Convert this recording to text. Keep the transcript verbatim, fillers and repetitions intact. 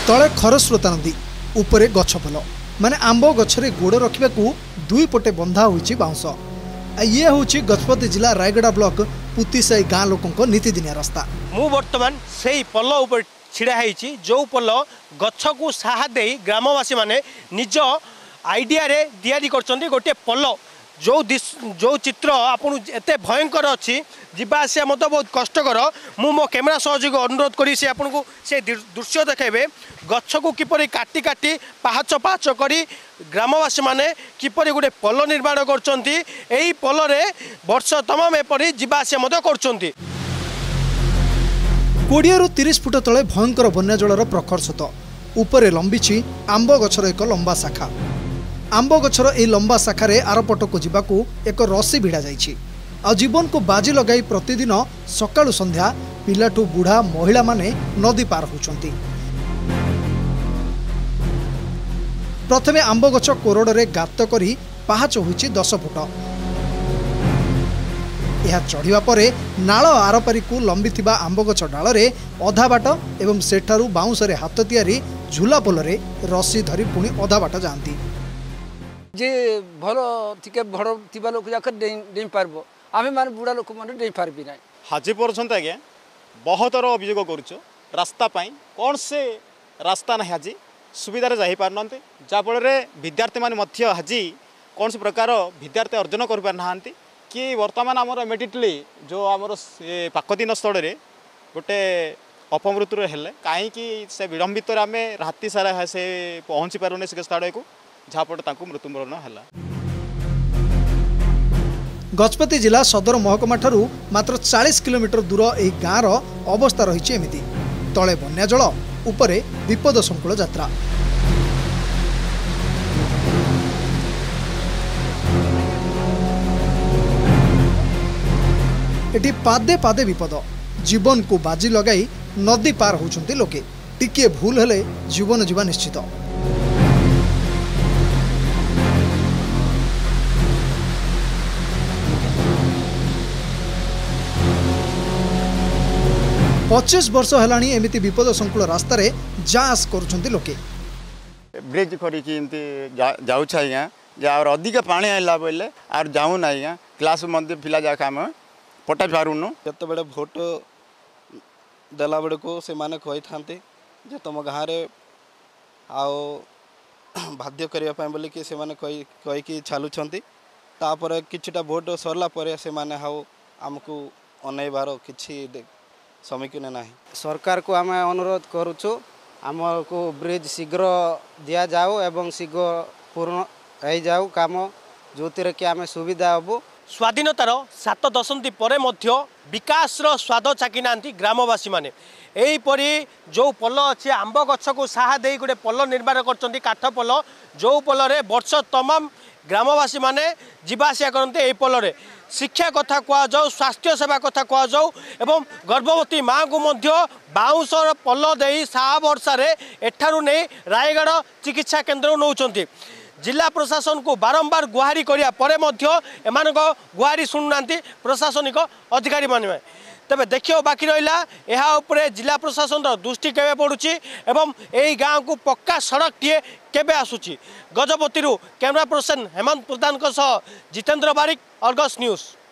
तले खरस्रोता नदी उपरे गछपल माने आंब गछरे गोड़ रखा दुई पटे बंधा होइछि बाउंस। ये हूँ गजपति जिला रायगड़ा ब्लॉक पुतिसाई गाँ लोकों नीतिदिनिया रास्ता। मु बर्तमान से पल उपर छिड़ा होइछि जो पल गछ को साहा दे ग्रामवासी माने निज आइडिया रे तैयारी करछन्ती गोटे पल जो जो चित्र आपन एते भयंकर अच्छी जीवा आसिया मत बहुत कष्टकर। मु मो कैमेरा सहयोगी अनुरोध करी से आपन को से दृश्य देखेबे गछ को किपरि काटी काटी पाहाच पाहाच करी ग्रामवासी माने किपरि गोटे पल निर्माण करछन्ती। एही पल रे वर्ष तमाम एपरि जीवा आसिया मत करछन्ती। कोड़िया रु तीस फुट तले भयंकर बन्या जलर प्रखर स्रोत उपरे लंबी आंब गछर एक लंबा शाखा। आंब गछर ए लंबा शाखारे आरपट को जीवाकू एक रस्सी भिड़ा जाइछि। आ जीवन को बाजी लगाई प्रतिदिन सकाळु संध्या पिलाठू बुढ़ा महिला माने नदी पार होउछन्ती। प्रथमे आंब गछ कोरडरे गात करी पाहाच होइछि दस फुट। यह चढ़िबा परे नाଳ आरपारिकू लंबी आंब गछ डालरे अधा बाट एवं सेठारू बाउंसरे हाथ तियारी झूला पोलरे रस्सी धरी पुणी अधा बाट जाती। जे भल टिके भड़ थिबा लोक जाक डेई पारबो आमे माने बुढ़ा लोक माने डेई पारबी नै। हाजी परछन आज्ञा बहुत थर अभियोग करूचो रास्ता पाई कौन से रास्ता ना हाजी सुविधा रे जाहि पारनते जाफल विद्यार्थी माने मध्य हाजी कौन से प्रकार विद्यार्थी अर्जन कर पार नाहांती कि वर्तमान आमर इमिडिएटली जो आमर पाकदिन स्थल रे गोटे अपमृत्यु हेले कहीं से विलंबित आम राति सारा से पहुँची पारुने से स्थल को झापट मृत्युमरण है। गजपति जिला सदर महकुमा ठारू मात्र चालीस किलोमीटर दूर यह गाँव अवस्था रही एमती तले बन्या जल उपरे विपद संकुल यात्रा। एटी पादे पादे विपद जीवन को बाजी लगाई नदी पार होउछन्ती लोके टिके भूल हेले जीवन जीवा निश्चित। पच्चीस वर्ष हेलानी एमिति विपद संकुल रास्ता रे जास करूछन्ती लोके। ब्रिज करिकि एमती जाउछ आज्ञा जे और अधिक पानी आइला बोले आर जाउ ना आज्ञा क्लास मध्ये पिला जा काम पटा पारुनु केते बेले भोट देला बेले को से माने कहि थांते जे तुम गाँ रे आओ बाध्य करिया पय बोली कि से माने कहि कहि कि छालुछन्ती तापर किछटा भोट सरला परे से माने हाउ हमकु अनैबार किछि सम्मुखीन नाही। सरकार को आम अनुरोध करुचु आमको ब्रिज शीघ्र दिया जाओ एवं शीघ्र पूर्ण हो जाऊ काम जो कि आम सुविधा हबु। स्वाधीनतार सात दशंधि परे मध्य विकासर स्वाद चाकी नांती ग्रामवासी माने एहीपरी जो पल अच्छे आंब गछ को साहा दे गोटे पल निर्माण करछन्ती काठ पल जो पल रे वर्ष तमाम ग्रामवासी माने जीवासिया करते यही पल रे शिक्षा कथा कह जाऊ स्वास्थ्य सेवा कथा कह जाऊ एवं गर्भवती माँ को मध्य बाउंसर पल दे साहा वर्षा रे एठारू नहीं रायगढ़ चिकित्सा केन्द्र नौचंती। जिला प्रशासन को बारंबार गुहारी करिया परे मध्य एमान गुहारी शुणुना प्रशासनिक अधिकारी माने तेबे देखियो बाकी रहा यह उपरे जिला प्रशासन दृष्टि केबे पड़ुची एवं यही गाँव को पक्का सड़क टीए केबे आसुची। Gajapati camera person Hemant Pradhan Jitendra Barik, Argus news.